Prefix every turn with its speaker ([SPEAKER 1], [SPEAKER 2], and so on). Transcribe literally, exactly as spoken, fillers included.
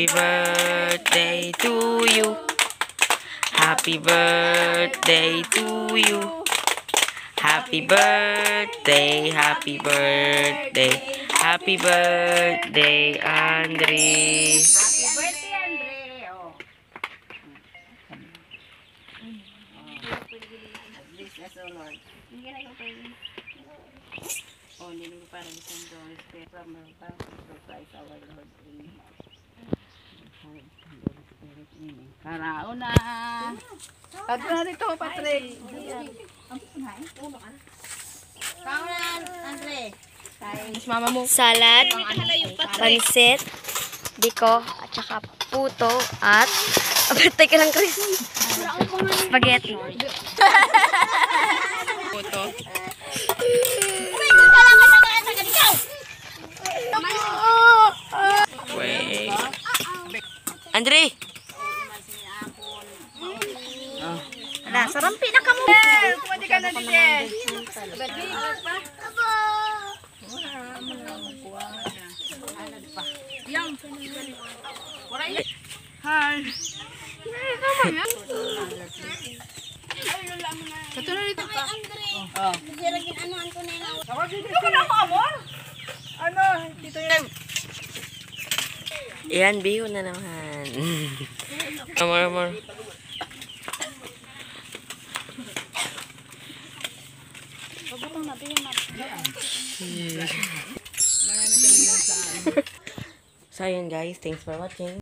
[SPEAKER 1] Happy birthday to you. Happy birthday to you. Happy birthday, happy birthday, happy birthday, Andre.
[SPEAKER 2] Happy birthday, Andre. Oh. Bless us, O Lord. Oh, nilupa para isang dollars from the Christ our Lord. Karao na. Kadto na dito, Patrick. Kao na, Andre.
[SPEAKER 3] Mama mo. Salad, pansit, biko, at saka puto, at abatay ka lang, Chris. Spaghetti.
[SPEAKER 1] Puto. Wait. Andre!
[SPEAKER 3] Ala, sarampi na ka mo.
[SPEAKER 2] Pwede ka na dito. Hi. Kato na dito ka. Oh. Ito ka na ako, amor? Ano? Dito yan.
[SPEAKER 1] Yan, biho na naman. Amor, amor. So, yun guys. Thanks for watching.